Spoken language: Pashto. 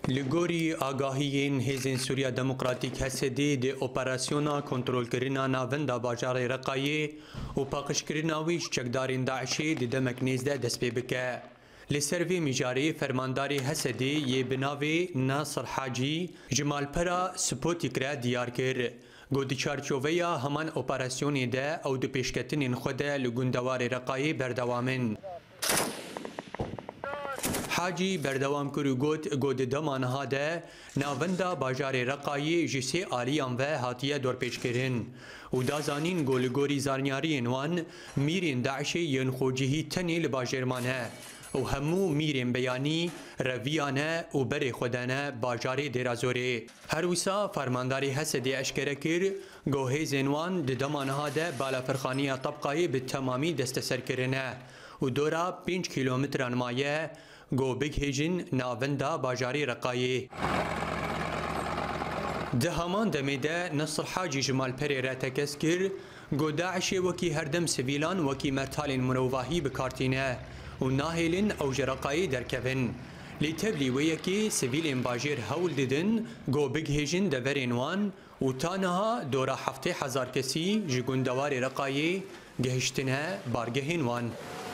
لگوری آگاهیین هیزن سوریا دموکراتیک هستی ده اپراسیونا کنترل کردن ناوندا باجار رقایی و پاکش کردن ویش چکدارین داعشی ده دمک نیزده دست پی بکه. لسروی مجاری فرمانداری هستی یه بناوی ناصر حاجی جمال پرا سپوتی کرا دیار کرد. گودی چارچوبیا همان اپراسیونی ده او دو پیشکتنین خود لگوندوار رقایی بردوامن. حاجی بردوام کرو گود دمانها ده ناوندا باجار رقایی جسی آلیان و هاتیه دور پیش کرن و دازانین گولگوری زارنیارین وان میرین داعشی ین خوجهی تنی لباجرمانه و همو میرین بیانی رویانه و بری خودانه باجاری دیرازوری. هروسا فرمانداری هستی اشکره کر گوهی زنوان دمانها ده بالا فرخانی طبقایی به تمامی دست سر کرنه و دورا 5 کیلومتران مایه گو بگ هیجن ناوندا باجاری رقایی. ده همان دمیده نصر حاجی جمال پری را تکس کر گو داعشی وکی هردم سویلان وکی مرتالین مروواهی بکارتینه و ناهیلین او جرقایی درکوین. لی تبلی ویکی سویلین باجیر هول دیدن گو بگ هیجن دورین وان و تانها دورا 7,000 کسی جگوندوار رقایی گهشتنه بارگهین وان.